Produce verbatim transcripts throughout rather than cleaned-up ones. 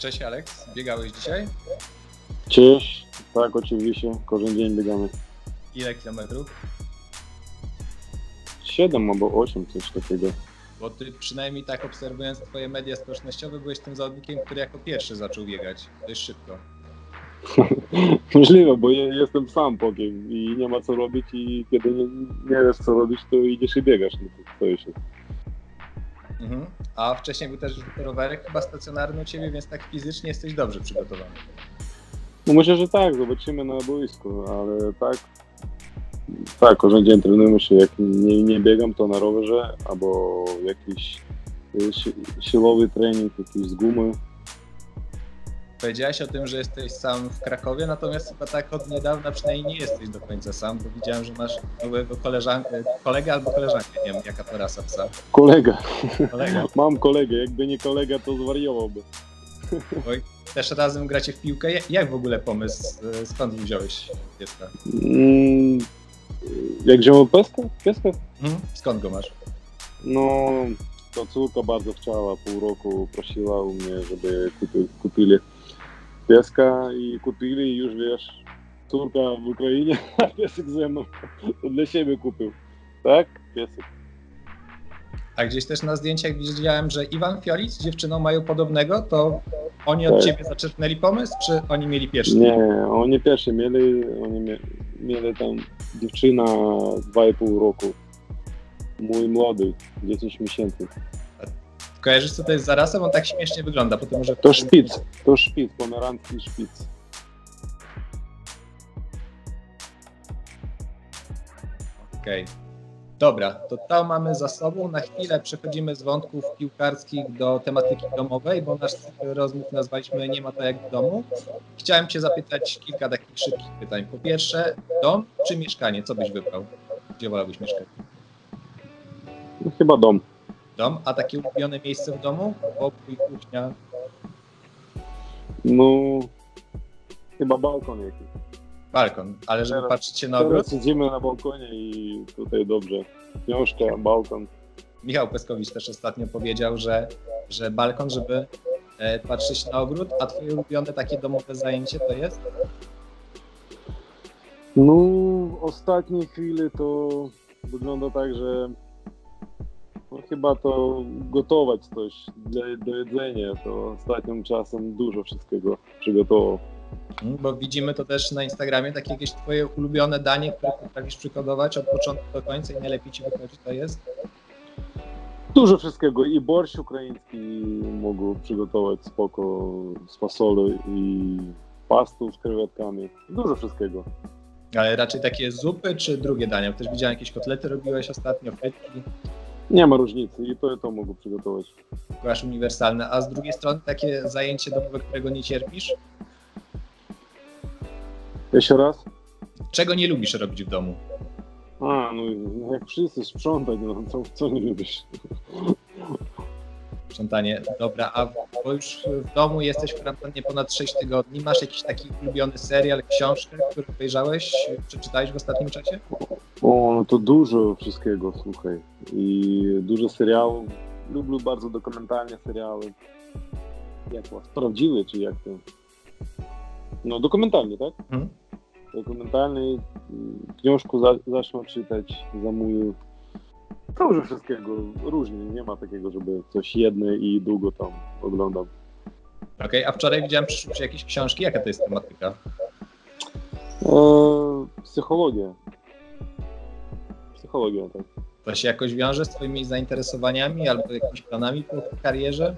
Cześć Aleks, biegałeś dzisiaj? Cześć, tak oczywiście, każdy dzień biegamy. Ile kilometrów? siedem albo osiem, coś takiego. Bo ty przynajmniej tak obserwując twoje media społecznościowe byłeś tym zawodnikiem, który jako pierwszy zaczął biegać. Dość szybko. Możliwe, bo ja jestem sam pokiem i nie ma co robić i kiedy nie, nie wiesz co robić, to idziesz i biegasz. No to stoisz. Mhm. A wcześniej był też rowerek chyba stacjonarny u ciebie, więc tak fizycznie jesteś dobrze przygotowany. No myślę, że tak, zobaczymy na boisku, ale tak, tak, każdy dzień trenujemy się, jak nie, nie biegam, to na rowerze, albo jakiś si, siłowy trening, jakiś z gumy. Powiedziałeś o tym, że jesteś sam w Krakowie, natomiast chyba tak od niedawna przynajmniej nie jesteś do końca sam, bo widziałem, że masz nowego koleżankę, kolegę albo koleżankę, nie wiem jaka to rasa psa. Kolega. Kolega. Mam kolegę, jakby nie kolega, to zwariowałby. Oj, też razem gracie w piłkę. Jak w ogóle pomysł, skąd wziąłeś pieska? Mm, jak wziąłem pieska? Pieska? Hmm? Skąd go masz? No, to córka bardzo chciała, pół roku prosiła u mnie, żeby kupi, kupili pieska i kupili i już wiesz, córka w Ukrainie, a piesek ze mną, to dla siebie kupił, tak? Piesek. A gdzieś też na zdjęciach widziałem, że Iwan Fiolic z dziewczyną mają podobnego, to oni od Tak. ciebie zaczerpnęli pomysł, czy oni mieli pierwszy? Nie, oni pierwsi mieli, oni mie, mieli tam dziewczyna dwa i pół roku, mój młody, dziesięć miesięcy. Kojarzysz co to jest za rasę? On tak śmiesznie wygląda, po tym, że... To szpic, to szpic, pomerancki szpic. Okej. Okay. Dobra, to to mamy za sobą. Na chwilę przechodzimy z wątków piłkarskich do tematyki domowej, bo nasz cykl rozmów nazwaliśmy Nie ma to jak w domu. Chciałem cię zapytać kilka takich szybkich pytań. Po pierwsze, dom czy mieszkanie? Co byś wybrał? Gdzie wolałbyś mieszkać? No, chyba dom. Dom, a takie ulubione miejsce w domu? Pokój, kuchnia? No, chyba balkon jakiś. Balkon, ale żeby Teraz- patrzeć się na ogród? Teraz siedzimy na balkonie i tutaj dobrze. Książka, balkon. Michał Peskowicz też ostatnio powiedział, że, że balkon, żeby e, patrzeć na ogród, a twoje ulubione takie domowe zajęcie to jest? No, ostatnie chwile to wygląda tak, że no, chyba to gotować coś dla, do jedzenia. To ostatnim czasem dużo wszystkiego przygotował. Bo widzimy to też na Instagramie, takie jakieś twoje ulubione danie, które potrafisz przygotować od początku do końca i najlepiej ci wychodzi, to jest? Dużo wszystkiego i borщ ukraiński mogę przygotować spoko z fasolą i pastą z krewetkami. Dużo wszystkiego. Ale raczej takie zupy czy drugie dania? Bo też widziałem jakieś kotlety robiłeś ostatnio, frytki, Nie ma różnicy i to i to mogę przygotować. masz uniwersalne, a z drugiej strony takie zajęcie domowe, którego nie cierpisz? Jeszcze raz? Czego nie lubisz robić w domu? A, no jak wszyscy sprzątać, no co, co nie lubisz? Sprzątanie, dobra, a bo już w domu jesteś w kwarantannie ponad sześć tygodni, masz jakiś taki ulubiony serial, książkę, który obejrzałeś, przeczytałeś w ostatnim czasie? O, no to dużo wszystkiego, słuchaj. I dużo serialów. Lubię bardzo dokumentalne serialy. Jak was? Prawdziwe, czy jak to? No dokumentalnie, tak? Mhm. Dokumentalny. Książkę za, zacznę czytać, zamówię. Dużo wszystkiego, różnie. Nie ma takiego, żeby coś jedne i długo tam oglądam. Okej, okay, a wczoraj widziałem, przyszły ci jakieś książki, jaka to jest tematyka? Eee, psychologia. Psychologia, tak. To się jakoś wiąże z twoimi zainteresowaniami albo jakimiś planami po karierze?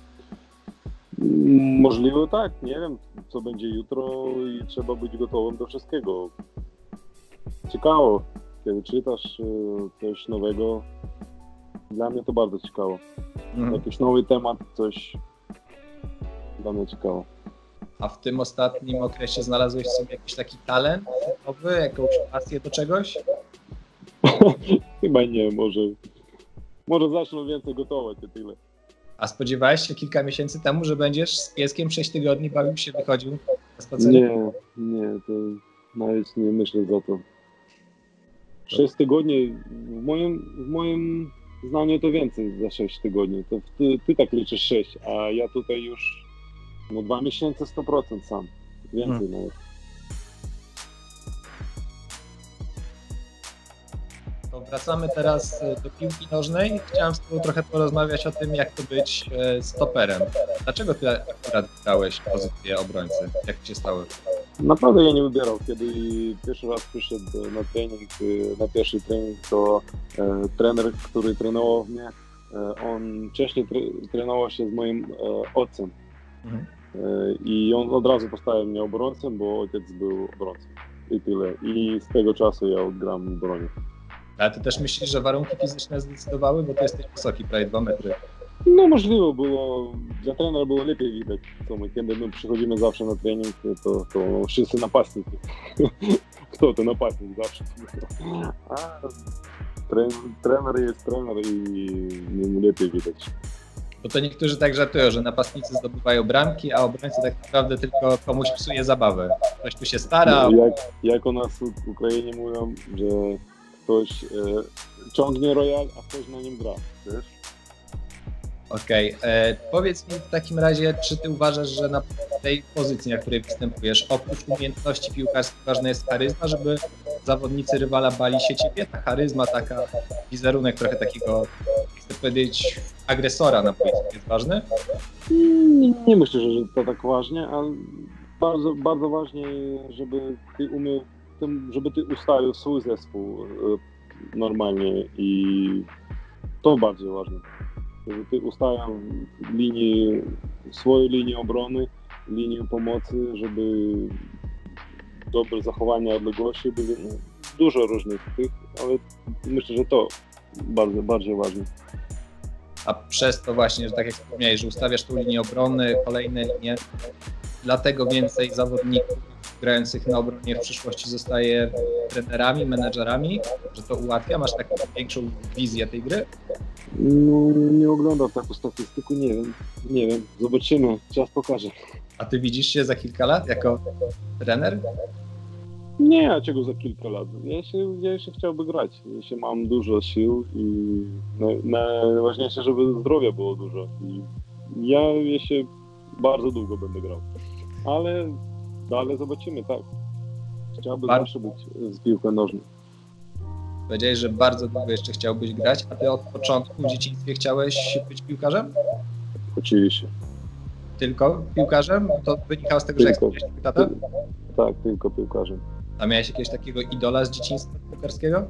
Możliwe tak, nie wiem, co będzie jutro i trzeba być gotowym do wszystkiego. Ciekawo, kiedy czytasz e, coś nowego, dla mnie to bardzo ciekawe. Mhm. Jakiś nowy temat, coś dla mnie ciekawe. A w tym ostatnim okresie znalazłeś sobie jakiś taki talent nowy, jakąś pasję do czegoś? Chyba nie, może, może zacznę więcej gotować i tyle. A spodziewałeś się kilka miesięcy temu, że będziesz z pieskiem sześć tygodni bawił się, wychodził na spacer? Nie, nie, to nawet nie myślę za to. sześć tygodni, w moim, w moim znaniu to więcej za sześć tygodni. To ty, ty tak liczysz sześć, a ja tutaj już No dwa miesiące sto procent sam. Więcej hmm. nawet. To wracamy teraz do piłki nożnej. Chciałem z Tobą trochę porozmawiać o tym, jak to być stoperem. Dlaczego Ty akurat wybrałeś pozycję obrońcy? Jak to się stało? Naprawdę ja nie wybierał. Kiedy pierwszy raz przyszedł na trening, na pierwszy trening, to e, trener, który trenował mnie, e, on wcześniej tre, trenował się z moim e, ojcem. Mhm. E, I on od razu postawił mnie obrońcą, bo ojciec był obrońcą. I tyle. I z tego czasu ja odgram w obronie. Ale Ty też myślisz, że warunki fizyczne zdecydowały, bo Ty jesteś wysoki, prawie dwa metry. No możliwe było, dla trenera było lepiej widać, co my, kiedy my przychodzimy zawsze na trening, to, to wszyscy napastniki. Kto to napastnik zawsze? A trener jest trener i mu lepiej widać. Bo to niektórzy tak żartują, że napastnicy zdobywają bramki, a obrońca tak naprawdę tylko komuś psuje zabawę. Ktoś tu się stara. No, jak, jak u nas w Ukrainie mówią, że ktoś e, ciągnie royal, a ktoś na nim gra, wiesz? Okej, okay. Powiedz mi w takim razie, czy Ty uważasz, że na tej pozycji, na której występujesz, oprócz umiejętności piłkarskich ważna jest charyzma, żeby zawodnicy rywala bali się Ciebie? Ta charyzma, taka wizerunek trochę takiego, chcę powiedzieć, agresora na boisku jest ważny? Nie, nie myślę, że to tak ważne, ale bardzo, bardzo ważne, żeby Ty umiał, żeby Ty ustawił swój zespół normalnie i to bardziej ważne. Żeby Ty ustawiał linię, swoją linię obrony, linię pomocy, żeby dobre zachowania odległości były, no, dużo różnych tych, ale myślę, że to bardzo, bardziej ważne. A przez to właśnie, że tak jak wspomniałeś, że ustawiasz tą linię obrony, kolejne linie, dlatego więcej zawodników grających na obronie w przyszłości zostaje trenerami, menedżerami, że to ułatwia? Masz taką większą wizję tej gry? No, nie oglądam taką statystykę, nie wiem, nie wiem, zobaczymy, czas pokaże. A Ty widzisz się za kilka lat jako trener? Nie, a czego za kilka lat? Ja się, ja jeszcze chciałbym grać, ja się mam dużo sił i najważniejsze, żeby zdrowia było dużo. I ja jeszcze bardzo długo będę grał, ale dalej zobaczymy, tak. Chciałbym Bar- zawsze być z piłką nożną. Powiedziałeś, że bardzo długo jeszcze chciałbyś grać, a Ty od początku w dzieciństwie chciałeś być piłkarzem? Oczywiście. Tylko piłkarzem? To wynikało z tego, tylko, że jak wspomniałeś twój tata? Tak, tylko piłkarzem. A miałeś jakiegoś takiego idola z dzieciństwa piłkarskiego?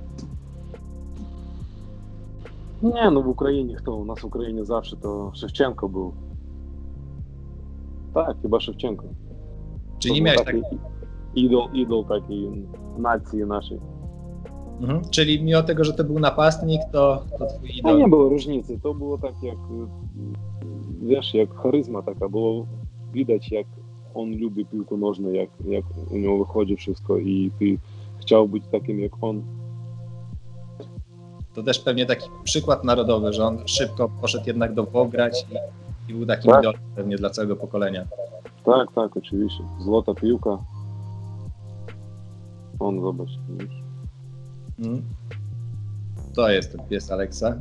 Nie, no w Ukrainie kto? U nas w Ukrainie zawsze to Szewczenko był. Tak, chyba Szewczenko. Czyli nie miałeś taki idol, idol takiej nacji naszej. Mhm. Czyli mimo tego, że to był napastnik, to, to twój idol. A nie było różnicy. To było tak jak, wiesz, jak charyzma taka. Było widać, jak on lubi piłkę nożną, jak, jak u niego wychodzi wszystko i ty chciał być takim jak on. To też pewnie taki przykład narodowy, że on szybko poszedł jednak do Włoch grać i, i był takim tak. idolem pewnie dla całego pokolenia. Tak, tak, oczywiście. Złota piłka. On, zobacz. Hmm. To jest ten pies Aleksa.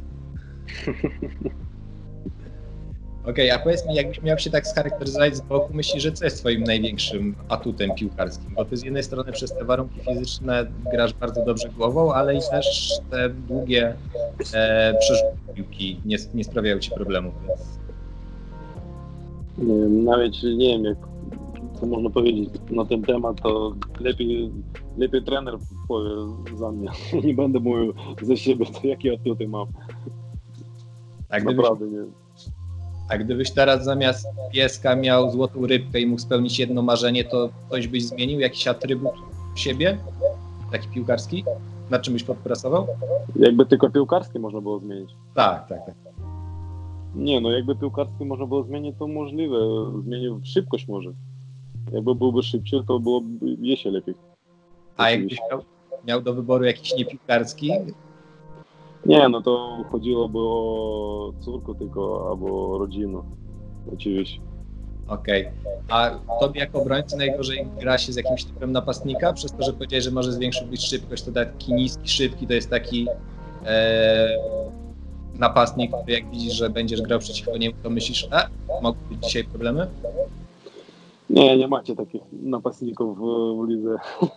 Okej, okay, a powiedz mi, jakbyś miał się tak scharakteryzować z boku, myślisz, że co jest twoim największym atutem piłkarskim? Bo ty z jednej strony przez te warunki fizyczne grasz bardzo dobrze głową, ale i też te długie e, przerzuty piłki nie, nie sprawiają ci problemów, więc... Nie wiem, nawet nie wiem, jak co można powiedzieć na ten temat, to lepiej, lepiej trener powie za mnie. Nie będę mówił za siebie, to jakie atuty mam. A Naprawdę nie. A gdybyś teraz zamiast pieska miał złotą rybkę i mógł spełnić jedno marzenie, to coś byś zmienił? Jakiś atrybut siebie? Taki piłkarski? Na czym byś podpracował? Jakby tylko piłkarski można było zmienić. Tak, tak, tak. Nie, no jakby piłkarski można było zmienić, to możliwe. Zmienił szybkość może. Jakby byłby szybciej, to byłoby jeszcze lepiej. A jakbyś miał, miał do wyboru jakiś niepiłkarski? Nie, no to chodziłoby o córkę tylko, albo rodzinę. Oczywiście. Okej. Okay. A tobie jako obrońcy najgorzej gra się z jakimś typem napastnika? Przez to, że powiedziałeś, że może zwiększyć szybkość, to taki niski, szybki, to jest taki... E, napastnik, który jak widzisz, że będziesz grał przeciwko niemu, to myślisz, a mogą być dzisiaj problemy? Nie, nie macie takich napastników w, w lidze.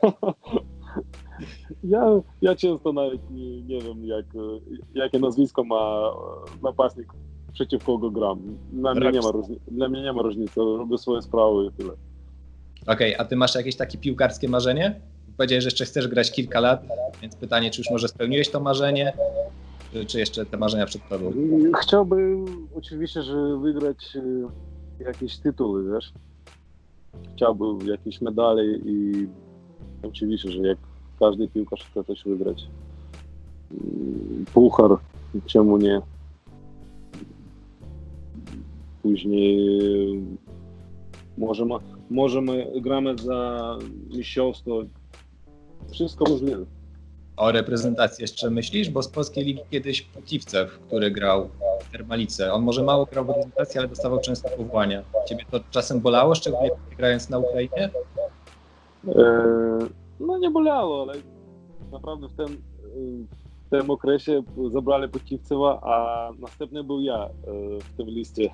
ja, ja często nawet nie, nie wiem, jak, jakie nazwisko ma napastnik, przeciw kogo gram. Dla mnie nie ma różnicy, dla mnie nie ma różnicy, robię swoje sprawy i tyle. Okej, okay, a ty masz jakieś takie piłkarskie marzenie? Powiedziałeś, że jeszcze chcesz grać kilka lat, więc pytanie, czy już może spełniłeś to marzenie, czy, czy jeszcze te marzenia przed tobą? Chciałbym oczywiście, że wygrać jakieś tytuły, wiesz? Chciałbym jakieś medale i oczywiście, że jak każdy piłkarz chce coś wygrać. Puchar, czemu nie? Później możemy, możemy gramy za mistrzostwo. Wszystko możliwe. O reprezentacji jeszcze myślisz? Bo z polskiej ligi kiedyś Putiwcew, który grał w Termalice. On może mało grał w reprezentacji, ale dostawał często powołania. Ciebie to czasem bolało, szczególnie grając na Ukrainie? E, no nie bolało, ale naprawdę w tym, w tym okresie zabrali Putiwcewa, a następny był ja w tym liście.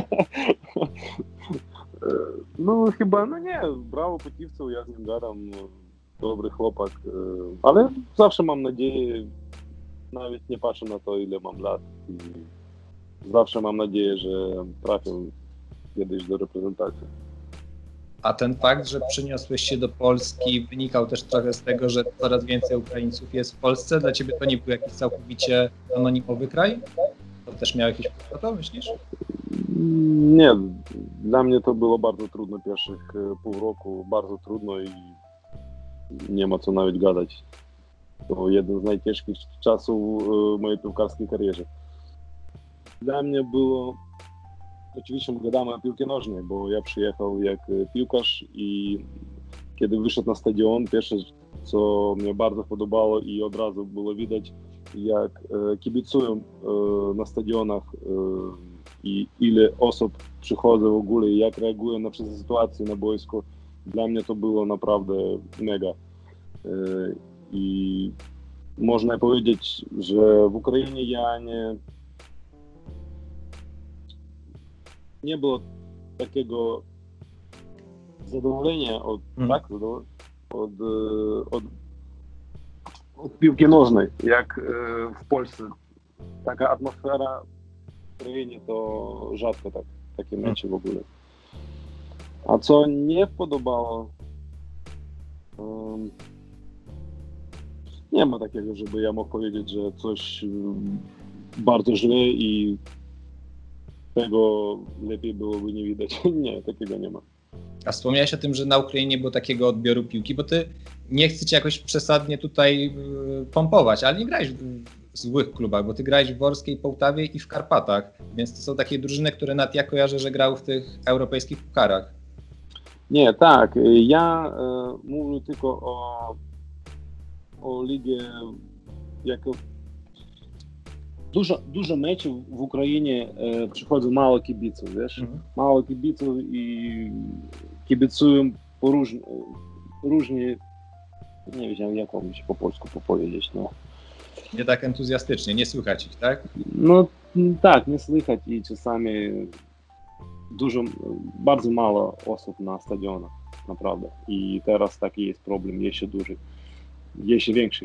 No chyba, no nie, brawo Putiwcew, ja z nim gadam. Dobry chłopak, ale zawsze mam nadzieję, nawet nie patrzę na to, ile mam lat i zawsze mam nadzieję, że trafię kiedyś do reprezentacji. A ten fakt, że przyniosłeś się do Polski, wynikał też trochę z tego, że coraz więcej Ukraińców jest w Polsce? Dla ciebie to nie był jakiś całkowicie anonimowy kraj? To też miał jakieś wpływ na to, myślisz? Nie, dla mnie to było bardzo trudno pierwszych pół roku, bardzo trudno i nie ma co nawet gadać. To jeden z najcięższych czasów w mojej piłkarskiej karierze. Dla mnie było, oczywiście gadamy o piłce nożnej, bo ja przyjechał jak piłkarz i kiedy wyszedł na stadion, pierwsze co mnie bardzo podobało i od razu było widać, jak kibicują na stadionach i ile osób przychodzi w ogóle i jak reagują na wszystkie sytuacje na boisku. Dla mnie to było naprawdę mega. I można powiedzieć, że w Ukrainie ja nie, nie było takiego zadowolenia od, hmm. tak, od, od, od piłki nożnej, jak w Polsce. Taka atmosfera w Ukrainie to rzadko tak, takie mecze w ogóle. A co nie podobało, um, nie ma takiego, żeby ja mógł powiedzieć, że coś um, bardzo źle i tego lepiej byłoby nie widać. Nie, takiego nie ma. A wspomniałeś o tym, że na Ukrainie nie było takiego odbioru piłki, bo ty nie chcę cię jakoś przesadnie tutaj pompować, ale nie grałeś w złych klubach, bo ty grałeś w Worskiej, Połtawie i w Karpatach, więc to są takie drużyny, które nawet ja kojarzę, że grały w tych europejskich pucharach. Nie, tak. Ja e, mówię tylko o, o ligę jako dużo, dużo meczów w Ukrainie e, przychodzą mało kibiców, wiesz? Mhm. Mało kibiców i kibicują po różni, różnie, nie wiem jak mam się po polsku powiedzieć, no. Nie tak entuzjastycznie, nie słychać ich, tak? No tak, nie słychać i czasami dużo, bardzo mało osób na stadionach, naprawdę. I teraz taki jest problem, jeszcze duży, jeszcze większy.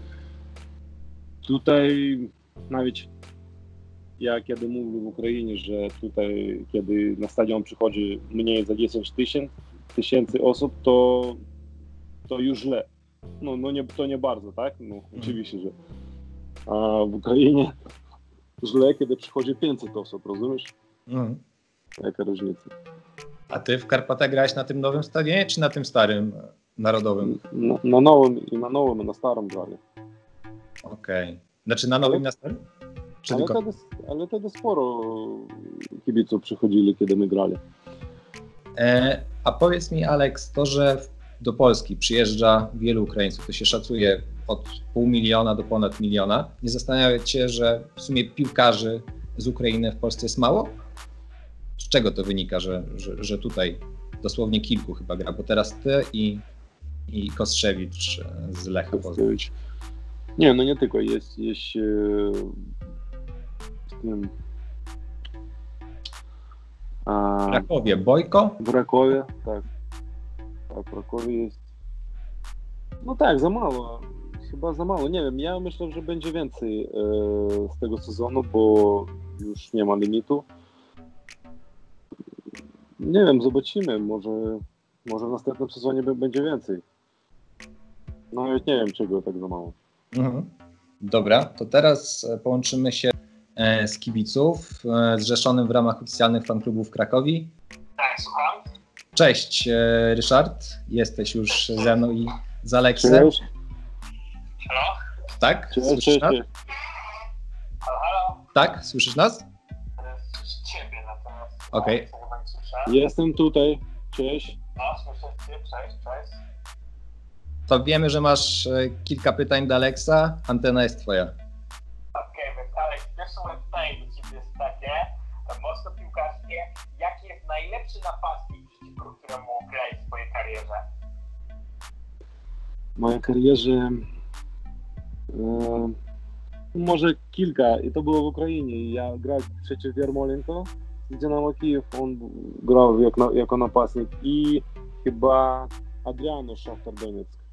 Tutaj nawet ja kiedy mówię w Ukrainie, że tutaj kiedy na stadion przychodzi mniej za dziesięć tysięcy osób, to, to już źle. No, no nie, to nie bardzo, tak? No oczywiście, że. A w Ukrainie źle, kiedy przychodzi pięćset osób, rozumiesz? Mhm. Jaka różnica. A ty w Karpatach grałeś na tym nowym stadionie, czy na tym starym, narodowym? Na, na nowym i na nowym, i na starym grali. Okej. Okay. Znaczy na nowym i na starym? Czy ale, tylko... wtedy, ale wtedy sporo kibiców przychodzili, kiedy my grali. E, a powiedz mi, Aleks, to, że do Polski przyjeżdża wielu Ukraińców, to się szacuje od pół miliona do ponad miliona. Nie zastanawia cię, że w sumie piłkarzy z Ukrainy w Polsce jest mało? Z czego to wynika, że, że, że tutaj dosłownie kilku chyba gra, bo teraz ty i, i Kostrzewicz z Lecha Poznań. Nie, no nie tylko, jest, jest tym a, W Krakowie Bojko? w Rakowie, tak. Tak, w Rakowie jest. No tak, za mało. Chyba za mało. Nie wiem, ja myślę, że będzie więcej e, z tego sezonu, bo już nie ma limitu. Nie wiem, zobaczymy. Może, może w następnym sezonie będzie więcej. No nawet nie wiem, czego tak za mało. Mhm. Dobra, to teraz połączymy się z kibiców zrzeszonym w ramach oficjalnych fanklubów w Krakowie. Tak, słucham. Cześć Ryszard, jesteś już ze mną i z Aleksem. Cześć. Halo? Tak? Cześć, Słyszysz cześć. nas? Halo, halo? Tak? Słyszysz nas? Słyszę ciebie natomiast. Okej. No, tego nie słyszę. Jestem tutaj. Cześć. No, słyszę cię, cześć, cześć. To wiemy, że masz e, kilka pytań do Aleksa. Antena jest twoja. Okej, więc Aleks, pierwsze moje pytanie do ciebie jest takie, mocno piłkarskie. Jaki jest najlepszy napastnik, przeciwko któremu grałeś w swojej karierze? W mojej karierze e, może kilka. I to było w Ukrainie. Ja grałem przeciw Jarmolenko z Dynamo Kijów. On grał jak, jako napastnik. I chyba Adriano Szachtar Donieck.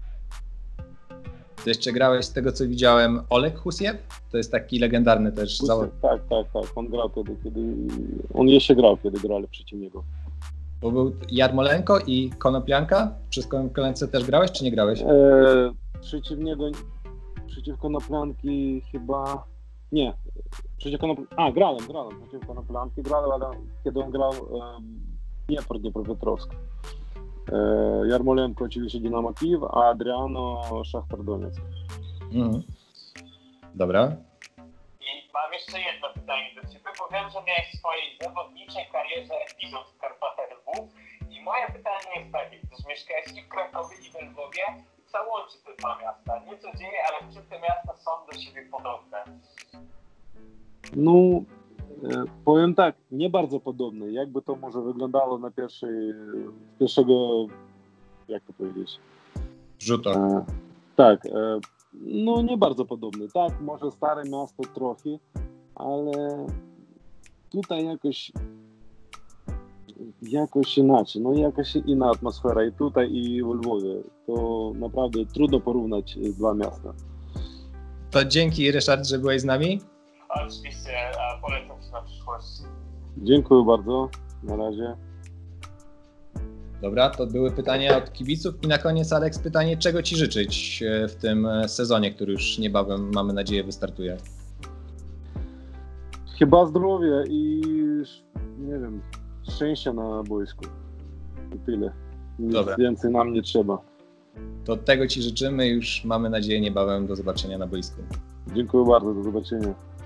Ty jeszcze grałeś, z tego co widziałem, Oleg Husiew? To jest taki legendarny też zawodnik. Tak, tak, tak. On grał kiedy, kiedy... On jeszcze grał, kiedy grali przeciw niego. Bo był Jarmolenko i Konoplianka. Przez Konopliance też grałeś, czy nie grałeś? E, przeciw niego, przeciw Konoplanki chyba... Nie. Przeciw Konoplanki... A, grałem, grałem. Przeciw Konoplanki grałem, ale kiedy on grał e, Dniepr, Dniepropetrovsk. E, Jarmolenko oczywiście Dynamo Kijów, a Adriano Szachtar Donieck. Mhm. Dobra. I mam jeszcze jedno pytanie do ciebie, bo wiem, że miałeś w swojej zawodniczej karierze epizod w Karpatach Lwów. I moje pytanie jest takie, gdyż mieszkałeś i w Krakowie, i w Lwowie, co łączy te dwa miasta? Nie codziennie, ale czy te miasta są do siebie podobne? No, e, powiem tak, nie bardzo podobne. Jakby to może wyglądało na pierwszej, pierwszego, jak to powiedzieć? Rzuto. E, tak, e, no nie bardzo podobny. Tak, może stare miasto trochę, ale tutaj jakoś jakoś inaczej, no jakaś inna atmosfera i tutaj i w Lwowie. To naprawdę trudno porównać dwa miasta. To dzięki Ryszard, że byłeś z nami. Oczywiście polecam się na przyszłość. Dziękuję bardzo, na razie. Dobra, to były pytania od kibiców i na koniec Aleks pytanie, czego ci życzyć w tym sezonie, który już niebawem, mamy nadzieję, wystartuje. Chyba zdrowia i nie wiem, szczęścia na boisku. I tyle. Nic Dobra. więcej nam nie trzeba. To tego ci życzymy, już mamy nadzieję niebawem do zobaczenia na boisku. Dziękuję bardzo, do zobaczenia.